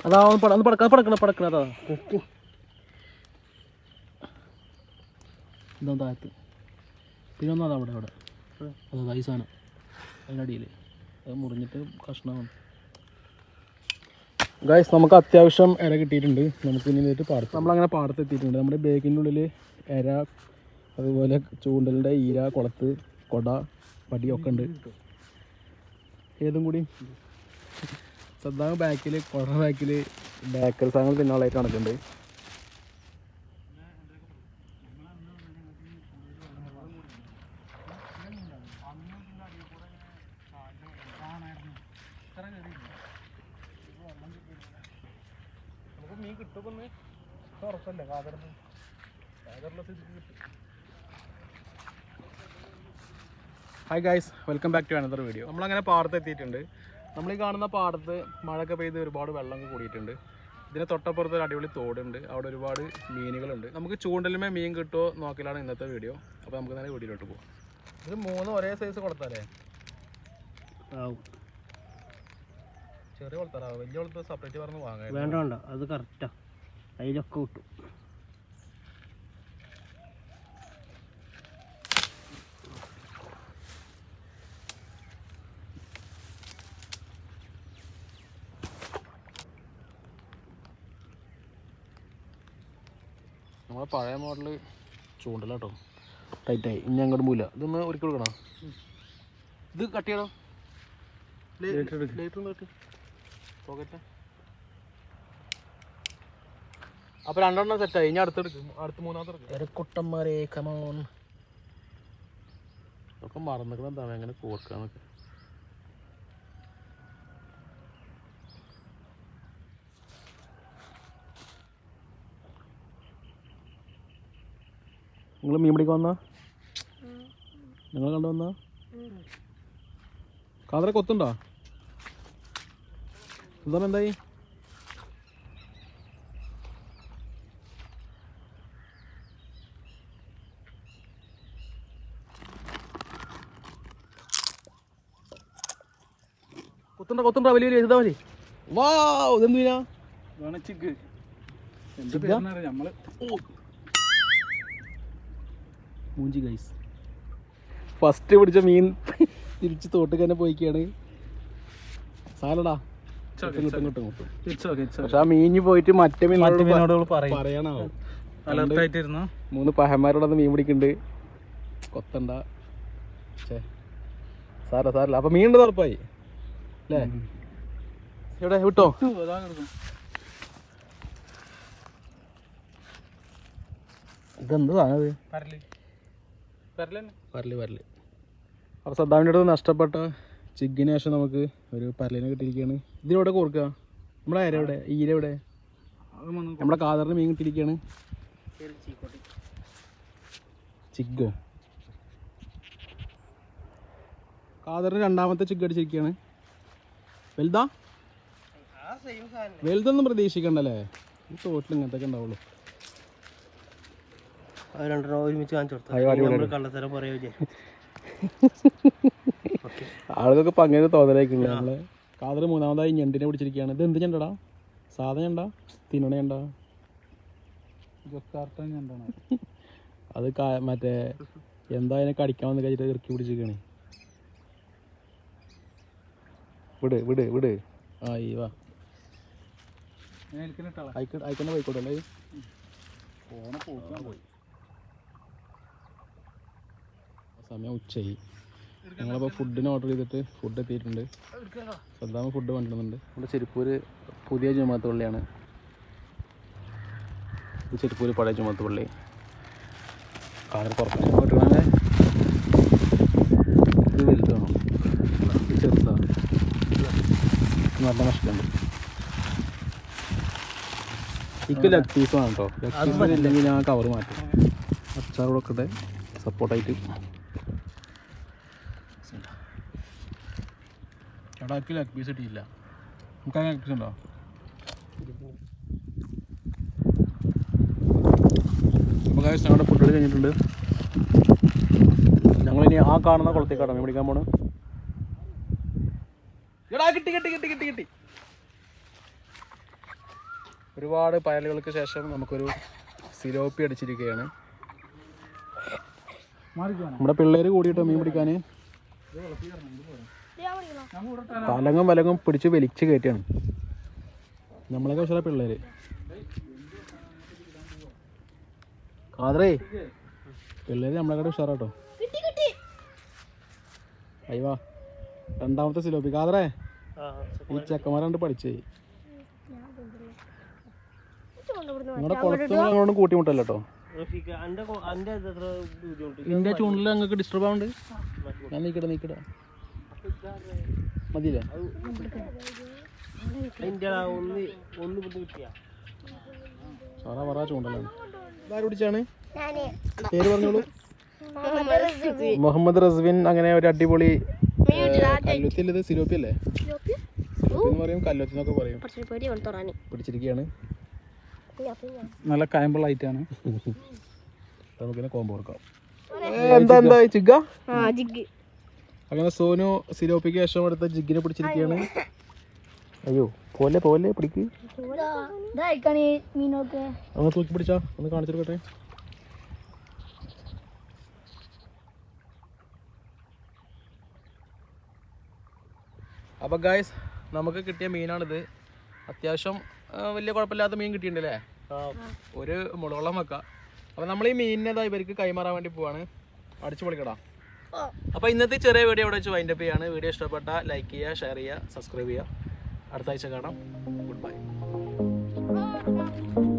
അതാ ഒന്ന് പടക്കണതാ ഇതാ താഴത്ത് പിന്നെ ഒന്നും അതാ അവിടെ അതാ ഈ സാധനം അതിനടിയിൽ അത് മുറിഞ്ഞിട്ട് കഷ്ണമാണ്. ഗൈസ് നമുക്ക് അത്യാവശ്യം ഇര കിട്ടിയിട്ടുണ്ട്. നമുക്ക് ഇനി നേരിട്ട് പാടത്ത് നമ്മളങ്ങനെ പാടത്ത് എത്തിയിട്ടുണ്ട്. നമ്മുടെ ബാഗിൻ്റെ ഉള്ളിൽ ഇര അതുപോലെ ചൂണ്ടലിൻ്റെ ഈര കുളത്ത് കൊട പടിയൊക്കെ ഉണ്ട്. ഏതും കൂടി സദ്ദാം ബാക്കിൽ കുട ബാക്കിൽ ബേക്കറി സാധനങ്ങൾ തിന്നാളായിട്ട് നടക്കുന്നുണ്ട്. മീൻ കിട്ടുമെന്ന് ഉറപ്പല്ലേ കാതറിന് സ്ഥിതിക്ക് കിട്ടും. Hi guys, welcome back to another video. നമ്മളങ്ങനെ പാടത്ത് എത്തിയിട്ടുണ്ട്. നമ്മൾ ഈ കാണുന്ന പാടത്ത് മഴയൊക്കെ പെയ്ത് ഒരുപാട് വെള്ളം കൂടിയിട്ടുണ്ട്. ഇതിന് തൊട്ടപ്പുറത്ത് ഒരു അടിപൊളി തോടുണ്ട്. അവിടെ ഒരുപാട് മീനുകളുണ്ട്. നമുക്ക് ചൂണ്ടലുമേ മീൻ കിട്ടുമോ നോക്കലാണ് ഇന്നത്തെ വീഡിയോ. അപ്പോൾ നമുക്ക് തന്നെ വീഡിയോയിലോട്ട് പോകാം. ഇത് 3 ഒരേ സൈസ് കൊടുത്താലേ ആവും. ചെറിയ കൊളത്താറാവും, വലിയ കൊളത്ത് സെപ്പറേറ്റ് പറഞ്ഞ് വാങ്ങാം. വേണ്ട അത് കറക്റ്റാ, അതിലൊക്കെ കിട്ടും. നമ്മളെ പഴയ മോഡല് ചൂണ്ടലാട്ടോ, ടൈറ്റായി. ഇനി അങ്ങോട്ട് മൂല ഇതൊന്ന് ഒരുക്കി കൊടുക്കണം. ഇത് കട്ട് ചെയ്യണം. അപ്പൊ 2 സെറ്റായി. ഇനി അടുത്തെടുക്കും. അടുത്ത് 3ാമത്തെ കുട്ടന്മാരെ കമോൺ. ഒക്കെ മറന്നിക്കണം എന്താണ് എങ്ങനെ കോർക്കാന്നൊക്കെ. നിങ്ങൾ മീൻ പിടിക്കാൻ വന്നാ? നിങ്ങൾ കണ്ടു വന്നാ? കാതറ കൊത്തുണ്ടോ? എന്താ എന്തായി? കൊത്തുണ്ടോ വലിയ ഇതാ മതി. വാ ഇതെന്തിനാ? മൂഞ്ചി ഗൈസ്, ഫസ്റ്റ് പിടിച്ച മീൻ തിരിച്ച് തോട്ടിൽ തന്നെ പോയിക്കാണ്. സാലടാ കിട്ടും. പക്ഷെ ആ മീഞ്ഞ് പോയിട്ട് മറ്റേ മീനോട് പറയണോ? 3 പഹന്മാരോടൊന്ന് മീൻ പിടിക്കുന്നുണ്ട്. കൊത്തണ്ട സാരല്ല. അപ്പൊ മീൻ ഉണ്ട് ഉറപ്പായി അല്ലേ? എവിടെ വിട്ടോ? ഇതെന്ത് സാധനം? പരല്. അപ്പോൾ സദ്ദാമിൻ്റെ അടുത്ത് നഷ്ടപ്പെട്ട ചിക്കിന് ശേഷം നമുക്ക് ഒരു പരലിനെ കിട്ടിയിരിക്കുകയാണ്. ഇതിനെവിടെ കൊടുക്കുക? നമ്മുടെ അര എവിടെ? ഈരെവിടെ? നമ്മുടെ കാതറിന് മീൻ കിട്ടിയിരിക്കുകയാണ്. ചിക്കോ കാതറിന് 2ാമത്തെ ചിക്ക് അടിച്ചിരിക്കുകയാണ്. വലുതൊന്നും പ്രതീക്ഷിക്കണ്ടല്ലേ? ഈ തോട്ടിൽ ഇങ്ങനത്തെ ഉണ്ടാവുള്ളൂ. ആളുകൾക്ക് ഇപ്പം അങ്ങനെ തോന്നലായിരിക്കില്ല. നമ്മള് കാതറ് 3ാമതായി ഞണ്ടിനെ പിടിച്ചിരിക്കുകയാണ്. ഇത് എന്ത് ഞണ്ടടാ? സാധാ ഞണ്ടാ? തിന്നണ ഞണ്ടാ? അത് മറ്റേ എന്താ അതിനെ കടിക്കാമെന്ന് കഴിച്ചിട്ട് ഇറക്കി പിടിച്ചിരിക്കണേ. വിട് ആയി വാ അയക്കന്നെ പോയിക്കോട്ടെ. സമയം ഉച്ചയായി. ഞങ്ങളിപ്പോൾ ഫുഡിന് ഓർഡർ ചെയ്തിട്ട് ഫുഡ് എത്തിയിട്ടുണ്ട്. സദ്ദാമ ഫുഡ് കൊണ്ടുവരുന്നുണ്ട്. നമ്മുടെ ചെരുപ്പൂര് പുതിയ ജുമാഅത്ത് പള്ളിയാണ്. ഇത് ചെരുപ്പൂര് പഴയ ജുമാഅത്ത് പള്ളി. കാലം കുറച്ച് കിട്ടണേ. ഇത് വലുതാണോ? ഇത് ചെറുതാണ്. നല്ല നഷ്ടമുണ്ട്. എനിക്ക് ലെഗ് പീസ് വേണം കേട്ടോ. ലെഗ് പീസ് ഇല്ലെങ്കിൽ ഞാൻ കവർ മാറ്റും. അച്ചാർ കൊടുക്കട്ടെ സപ്പോർട്ടായിട്ട്. ചേട്ടാക്ക് ലെഗ് പീസ് കിട്ടിയില്ല. നമുക്ക് അങ്ങനെ ലെഗ് പീസ് ഉണ്ടോ? അപ്പോൾ ഗൈസ് ഞങ്ങളുടെ ഫുഡ് കഴിഞ്ഞിട്ടുണ്ട്. ഞങ്ങളിനി ആ കാണുന്ന കുളത്തേക്കാണ് മീൻ പിടിക്കാൻ പോണ്. കിട്ടി ഒരുപാട് പയലുകൾക്ക് ശേഷം നമുക്കൊരു സിലോപ്പി അടിച്ചിരിക്കുകയാണ്. നമ്മുടെ പിള്ളേർ കൂടിയിട്ട് മീൻ പിടിക്കാൻ തലങ്ങും വലങ്ങും പിടിച്ച് വലിച്ച് കയറ്റിയാണ് നമ്മളൊക്കെ. പക്ഷേ പിള്ളേര് കാതറേ പിള്ളേര് നമ്മളെക്കാട്ട് ഉഷാറാട്ടോ. അയ്യവാ രണ്ടാമത്തെ സിലോപ്പി കാതറേ. ഈ ചെക്കന്മാരാണ്ട് പഠിച്ചേ. നിങ്ങളുടെ കുളത്ത് ഞങ്ങളോടും കൂട്ടിമുട്ടല്ലോ കേട്ടോ. ഇതിന്റെ ചൂണ്ടിൽ ഞങ്ങൾക്ക് ഡിസ്റ്റർബ് ആവുന്നുണ്ട്. ഞാൻ നീക്കട്ടെ മതിയില്ലേ? സാറാ പറ ചൂണ്ടലാണ്. ആര് പിടിച്ചാണ്? പേര് പറഞ്ഞോളൂ. മുഹമ്മദ് റസ്വിൻ. അങ്ങനെ ഒരു അടിപൊളി കല്ലുത്തി അല്ലേ ഇത്? സിലോപ്പി അല്ലേ? സിലോപ്പി എന്ന് പറയും, കല്ലുത്തി എന്നൊക്കെ പറയും. പിടിച്ചിരിക്കുകയാണ്. നല്ല കായമ്പളായിട്ടാണ്. നമുക്കിനെ കോമ്പോ കൊടുക്കാം. എന്താ ചിഗ? അങ്ങനെ സോനു സിലോപ്പിക്ക് ശേഷം എടുത്ത ജിഗിനെ പിടിച്ചിരിക്കുകയാണ്. അയ്യോ പോലെ പിടിക്ക്. ഒന്ന് തൂക്കി പിടിച്ചാ ഒന്ന് കാണിച്ചെടുക്കട്ടെ. അപ്പോൾ ഗായ്സ് നമുക്ക് കിട്ടിയ മീനാണിത്. അത്യാവശ്യം വലിയ കുഴപ്പമില്ലാത്ത മീൻ കിട്ടിയിട്ടുണ്ടല്ലേ? ഒരു മുളകുളം വെക്കാം. അപ്പോൾ നമ്മൾ ഈ മീനിനെ ഇവർക്ക് കൈമാറാൻ വേണ്ടി പോവാണ്. അടിച്ചു പൊളിക്കടാ. അപ്പോൾ ഇന്നത്തെ ചെറിയ വീഡിയോ ഇവിടെ വെച്ച് വൈൻഡപ്പ് ചെയ്യാണ്. വീഡിയോ ഇഷ്ടപ്പെട്ട ലൈക്ക് ചെയ്യുക, ഷെയർ ചെയ്യുക, സബ്സ്ക്രൈബ് ചെയ്യുക. അടുത്ത ആഴ്ച കാണാം. Good by.